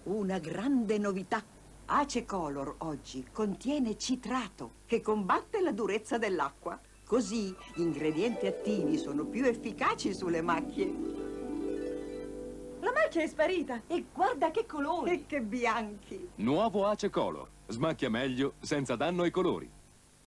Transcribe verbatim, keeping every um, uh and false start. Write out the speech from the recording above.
Una grande novità. Ace Color oggi contiene citrato che combatte la durezza dell'acqua. Così gli ingredienti attivi sono più efficaci sulle macchie. La macchia è sparita e guarda che colori! E che bianchi! Nuovo Ace Color. Smacchia meglio senza danno ai colori.